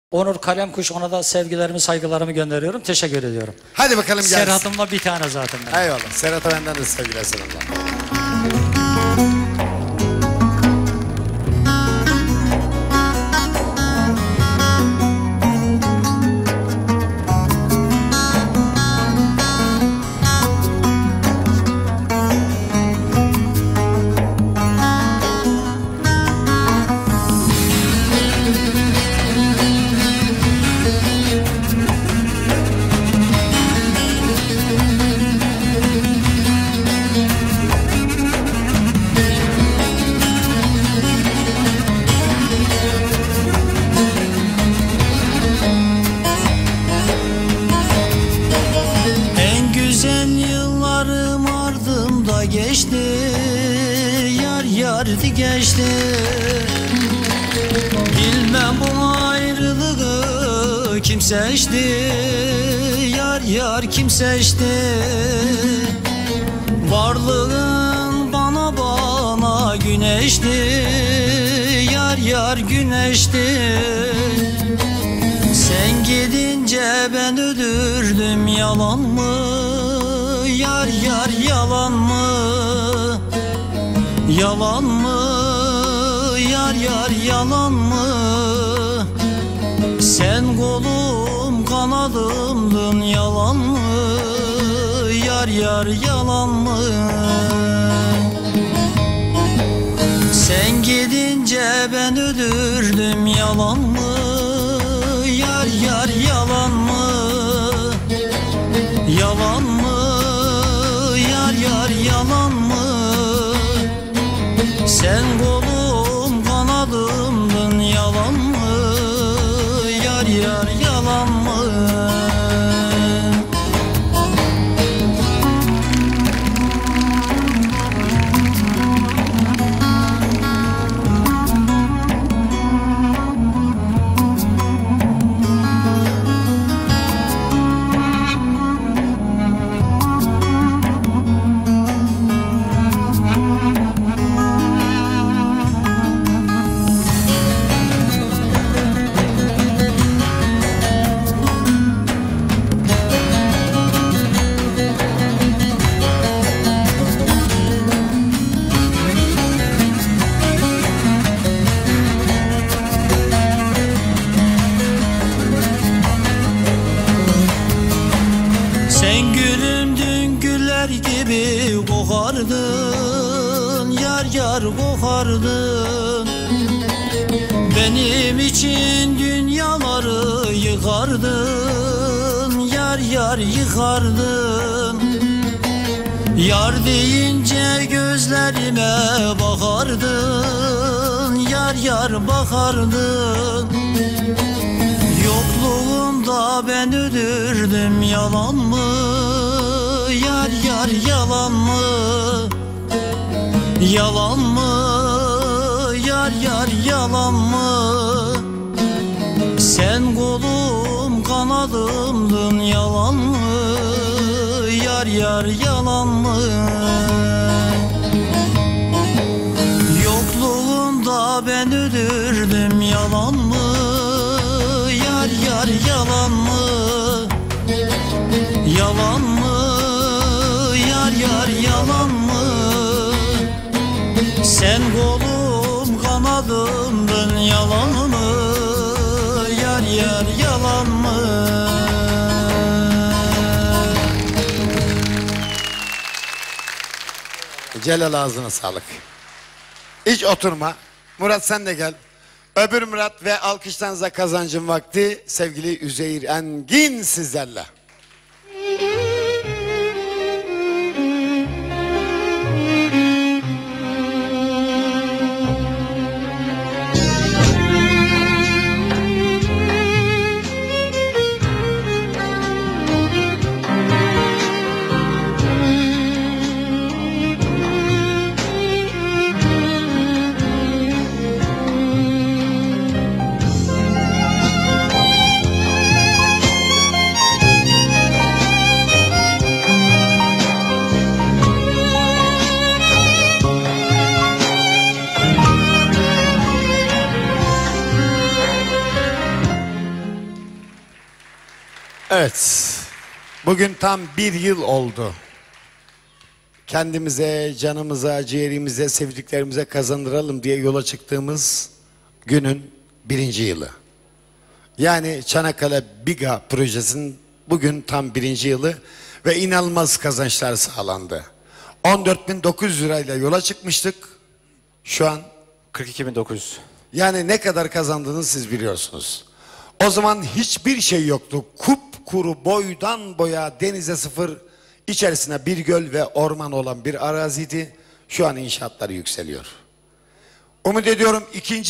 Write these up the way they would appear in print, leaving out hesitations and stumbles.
Onur Kalemkuş, ona da sevgilerimi, saygılarımı gönderiyorum. Teşekkür ediyorum. Hadi bakalım gelsin. Serhat'ımla bir tane zaten ben. Eyvallah. Serhat'a benden de sevgiler, selamlar. Geçti, yar yardı geçti. Bilmem bu ayrılığı kim seçti, yar yar kim seçti. Varlığın bana güneşti, yar yar güneşti. Sen gidince ben ölürdüm, yalan mı? Yar yar yalan mı? Yalan mı? Yar yar yalan mı? Sen kolum kanadımdın, yalan mı? Yar yar yalan mı? Sen gidince ben ölürdüm, yalan mı? Yar yar yalan mı? Yalan mı? Yar yar yalan mı? Sen kolum kanadımdın, yalan mı? Yar yar yalan mı? Sen gülümdün, güller gibi kokardın, yar yar kokardın. Benim için dünyaları yıkardın, yar yar yıkardın. Yar deyince gözlerime bakardın, yar yar bakardın. Yokluğunda ben ölürdüm, yalan mı? Yar yar yalan mı? Yalan mı? Yar yar yalan mı? Sen kolum kanadımdın, yalan mı? Yar yar yalan mı? Yokluğunda ben ölürdüm, yalan mı? Yar yar yalan mı? Yalan mı? Yar yar yalan mı? Sen kolum kanadımdın, yalan mı? Yar yar yalan mı? Celal, ağzına sağlık. Hiç oturma. Murat sen de gel. Öbür Murat ve alkışlarınıza kazancın vakti sevgili Üzeyir Engin sizlerle. Evet. Bugün tam bir yıl oldu. Kendimize, canımıza, ciğerimize, sevdiklerimize kazandıralım diye yola çıktığımız günün 1. yılı. Yani Çanakkale Biga projesinin bugün tam 1. yılı ve inanılmaz kazançlar sağlandı. 14.900 lirayla yola çıkmıştık. Şu an 42.900. yani ne kadar kazandığını siz biliyorsunuz. O zaman hiçbir şey yoktu. Kupkuru, boydan boya, denize sıfır, içerisine bir göl ve orman olan bir araziydi. Şu an inşaatlar yükseliyor. Umut ediyorum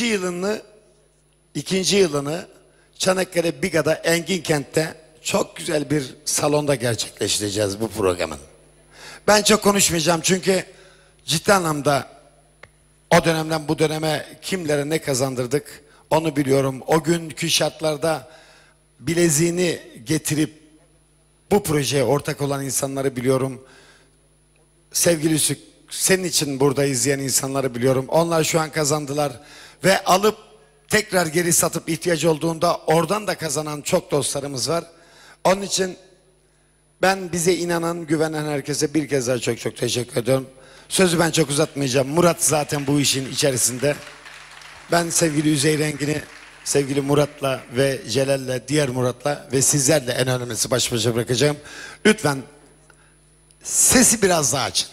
ikinci yılını Çanakkale Biga'da Enginkent'te çok güzel bir salonda gerçekleştireceğiz bu programın. Ben çok konuşmayacağım çünkü ciddi anlamda o dönemden bu döneme kimlere ne kazandırdık onu biliyorum. O günkü şartlarda bileziğini getirip bu projeye ortak olan insanları biliyorum. Sevgili Üsük, senin için burada izleyen insanları biliyorum. Onlar şu an kazandılar ve alıp tekrar geri satıp ihtiyacı olduğunda oradan da kazanan çok dostlarımız var. Onun için ben bize inanan, güvenen herkese bir kez daha çok çok teşekkür ediyorum. Sözü ben çok uzatmayacağım. Murat zaten bu işin içerisinde. Ben sevgili Üzeyir Engin'i, sevgili Murat'la ve Celal'le, diğer Murat'la ve sizlerle en önemlisi baş başa bırakacağım. Lütfen sesi biraz daha açın.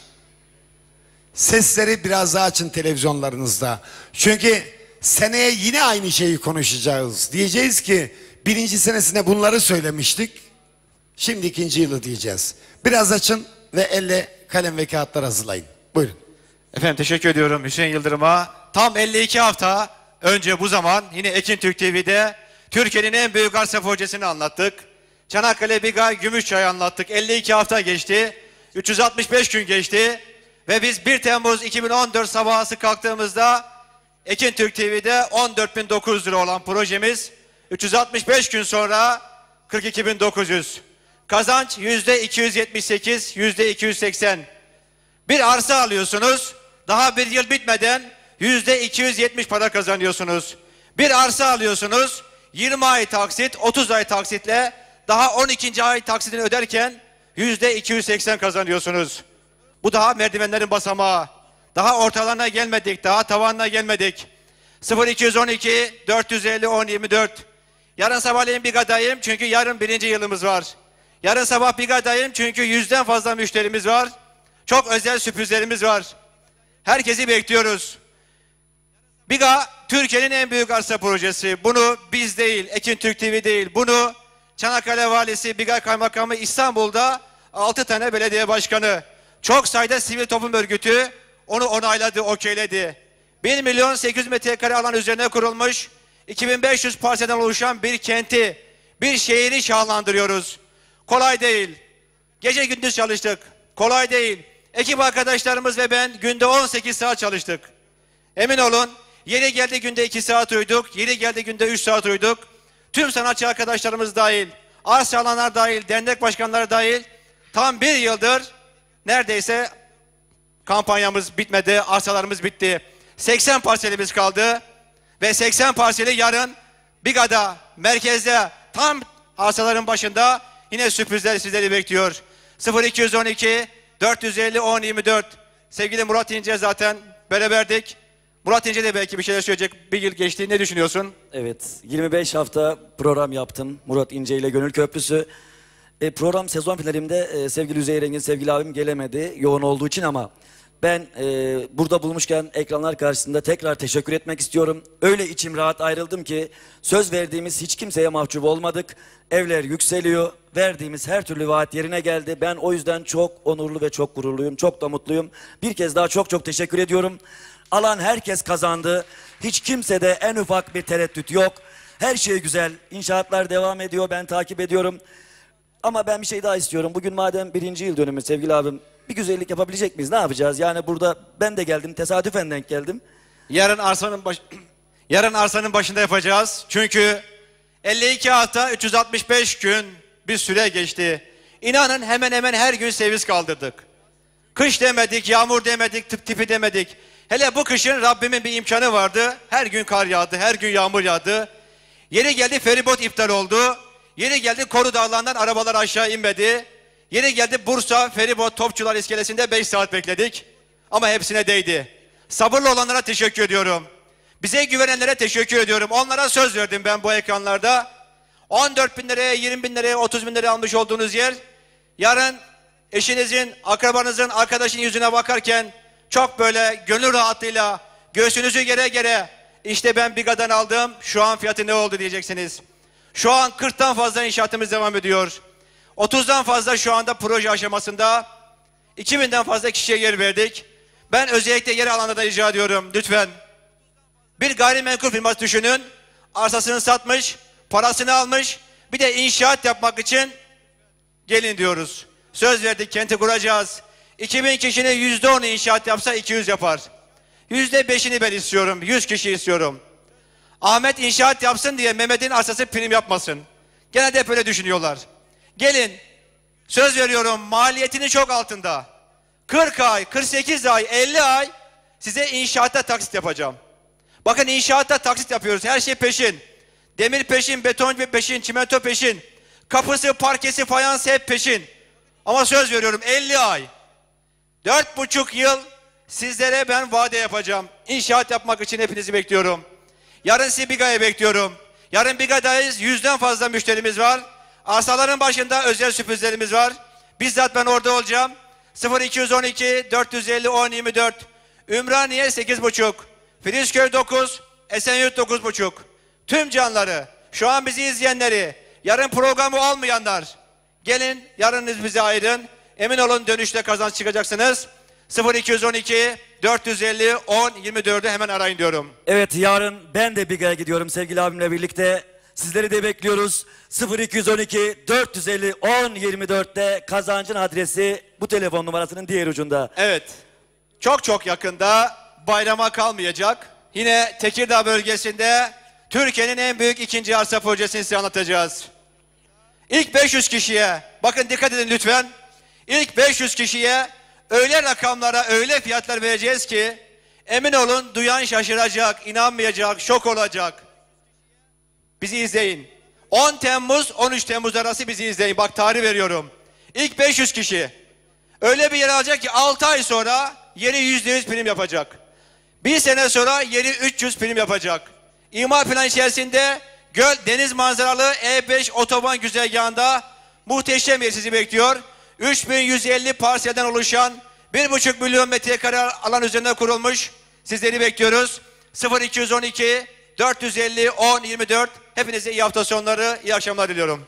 Sesleri biraz daha açın televizyonlarınızda. Çünkü seneye yine aynı şeyi konuşacağız. Diyeceğiz ki 1. senesinde bunları söylemiştik. Şimdi 2. yılı diyeceğiz. Biraz açın ve elle kalem ve kağıtlar hazırlayın. Buyurun. Efendim teşekkür ediyorum Hüseyin Yıldırım'a. Tam 52 hafta önce bu zaman yine Ekin Türk TV'de Türkiye'nin en büyük arsa projesini anlattık. Çanakkale Biga Gümüşçay'ı anlattık. 52 hafta geçti. 365 gün geçti. Ve biz 1 Temmuz 2014 sabahı kalktığımızda Ekin Türk TV'de 14.900 lira olan projemiz 365 gün sonra 42.900. Kazanç %278, %280. Bir arsa alıyorsunuz, daha bir yıl bitmeden %270 para kazanıyorsunuz. Bir arsa alıyorsunuz, 20 ay taksit, 30 ay taksitle daha 12. ay taksitini öderken %280 kazanıyorsunuz. Bu daha merdivenlerin basamağı. Daha ortalarına gelmedik, daha tavanına gelmedik. 0212 450 1024. Yarın sabahleyin Biga'dayım çünkü yarın 1. yılımız var. Yarın sabah Biga'dayım çünkü 100'den fazla müşterimiz var. Çok özel sürprizlerimiz var. Herkesi bekliyoruz. Biga Türkiye'nin en büyük arsa projesi. Bunu biz değil, Ekin Türk TV değil. Bunu Çanakkale Valisi, Biga Kaymakamı, İstanbul'da 6 tane belediye başkanı, çok sayıda sivil toplum örgütü onu onayladı, okeyledi. 1.800.000 metrekare alan üzerine kurulmuş 2500 parselden oluşan bir kenti, bir şehri şahlandırıyoruz. Kolay değil. Gece gündüz çalıştık. Kolay değil. Ekip arkadaşlarımız ve ben günde 18 saat çalıştık. Emin olun, yeri geldi günde 2 saat uyuduk, yeri geldi günde 3 saat uyuduk. Tüm sanatçı arkadaşlarımız dahil, arsa alanlar dahil, dernek başkanları dahil tam 1 yıldır neredeyse kampanyamız bitmedi, arsalarımız bitti. 80 parselimiz kaldı ve 80 parseli yarın Biga'da, merkezde, tam arsaların başında yine sürprizler sizleri bekliyor. 0212 450 1024. Sevgili Murat İnce zaten beraberdik. Murat İnce de belki bir şeyler söyleyecek. Bir yıl geçti. Ne düşünüyorsun? Evet, 25 hafta program yaptım Murat İnce ile Gönül Köprüsü. Program sezon finalimde sevgili Üzeyir Engin, sevgili abim gelemedi yoğun olduğu için ama ben burada bulmuşken ekranlar karşısında tekrar teşekkür etmek istiyorum. Öyle içim rahat ayrıldım ki söz verdiğimiz hiç kimseye mahcup olmadık. Evler yükseliyor, verdiğimiz her türlü vaat yerine geldi. Ben o yüzden çok onurlu ve çok gururluyum, çok da mutluyum. Bir kez daha çok çok teşekkür ediyorum. Alan herkes kazandı. Hiç kimsede en ufak bir tereddüt yok. Her şey güzel. İnşaatlar devam ediyor. Ben takip ediyorum. Ama ben bir şey daha istiyorum. Bugün madem 1. yıl dönümü sevgili abim, bir güzellik yapabilecek miyiz? Ne yapacağız? Yani burada ben de geldim. Tesadüfen denk geldim. Yarın arsanın başında yapacağız. Çünkü 52 hafta 365 gün bir süre geçti. İnanın hemen hemen her gün servis kaldırdık. Kış demedik, yağmur demedik, tıp tipi demedik. Hele bu kışın Rabbimin bir imkanı vardı. Her gün kar yağdı, her gün yağmur yağdı. Yeri geldi feribot iptal oldu. Yeri geldi Koru Dağları'ndan arabalar aşağı inmedi. Yeri geldi Bursa Feribot Topçular İskelesi'nde 5 saat bekledik. Ama hepsine değdi. Sabırlı olanlara teşekkür ediyorum. Bize güvenenlere teşekkür ediyorum. Onlara söz verdim ben bu ekranlarda. 14 bin liraya, 20 bin liraya, 30 bin liraya almış olduğunuz yer, yarın eşinizin, akrabanızın, arkadaşın yüzüne bakarken çok böyle gönül rahatlığıyla göğsünüzü gere gere işte ben Biga'dan aldım, şu an fiyatı ne oldu diyeceksiniz. Şu an 40'tan fazla inşaatımız devam ediyor. 30'dan fazla şu anda proje aşamasında. 2000'den fazla kişiye yer verdik. Ben özellikle yer alanlarda rica ediyorum lütfen. Bir gayrimenkul firması düşünün. Arsasını satmış, parasını almış. Bir de inşaat yapmak için gelin diyoruz. Söz verdik, kenti kuracağız. 2000 kişinin %10'u inşaat yapsa 200 yapar. %5'ini ben istiyorum. 100 kişi istiyorum. Ahmet inşaat yapsın diye Mehmet'in arsası prim yapmasın. Genelde hep öyle düşünüyorlar. Gelin, söz veriyorum, maliyetini çok altında. 40 ay, 48 ay, 50 ay size inşaatta taksit yapacağım. Bakın inşaatta taksit yapıyoruz. Her şey peşin. Demir peşin, beton peşin, çimento peşin. Kapısı, parkesi, fayansı hep peşin. Ama söz veriyorum 50 ay. 4,5 yıl sizlere ben vade yapacağım. İnşaat yapmak için hepinizi bekliyorum. Yarın sizi Biga'ya bekliyorum. Yarın Biga'dayız. 100'den fazla müşterimiz var. Arsaların başında özel sürprizlerimiz var. Bizzat ben orada olacağım. 0212 450 1024. Ümraniye 8,5. Filizköy 9. Esenyurt 9,5. Tüm canları, şu an bizi izleyenleri, yarın programı olmayanlar, gelin yarınız bize ayırın. Emin olun dönüşte kazanç çıkacaksınız. 0212 450 1024'ü hemen arayın diyorum. Evet, yarın ben de Biga'ya gidiyorum sevgili abimle birlikte. Sizleri de bekliyoruz. 0212 450 1024'te kazancın adresi bu telefon numarasının diğer ucunda. Evet, çok yakında bayrama kalmayacak. Yine Tekirdağ bölgesinde Türkiye'nin en büyük ikinci arsa projesini size anlatacağız. İlk 500 kişiye, bakın dikkat edin lütfen. İlk 500 kişiye öyle rakamlara, öyle fiyatlar vereceğiz ki emin olun duyan şaşıracak, inanmayacak, şok olacak. Bizi izleyin. 10 Temmuz 13 Temmuz arası bizi izleyin. Bak tarih veriyorum. İlk 500 kişi öyle bir yer alacak ki 6 ay sonra yeri %100 prim yapacak. Bir sene sonra yeri 300 prim yapacak. İmar planı içerisinde göl, deniz manzaralı E5 otoban güzergahında muhteşem yer sizi bekliyor. 3150 parselden oluşan 1,5 milyon metrekare alan üzerinde kurulmuş. Sizleri bekliyoruz. 0212 450 1024. Hepinize iyi hafta sonları, iyi akşamlar diliyorum.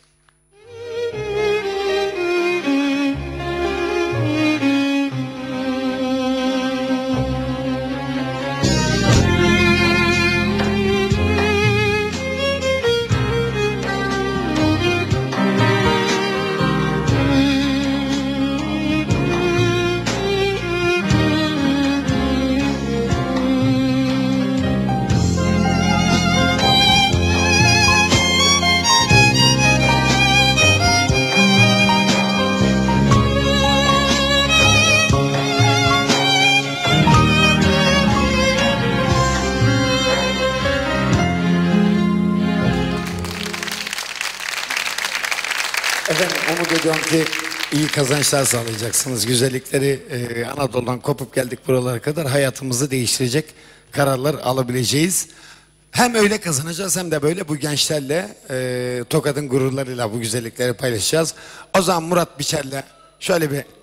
Efendim umut ediyorum ki iyi kazançlar sağlayacaksınız. Güzellikleri Anadolu'dan kopup geldik buralara kadar hayatımızı değiştirecek kararlar alabileceğiz. Hem öyle kazanacağız hem de böyle bu gençlerle Tokat'ın gururlarıyla bu güzellikleri paylaşacağız. O zaman Murat Biçer'le şöyle bir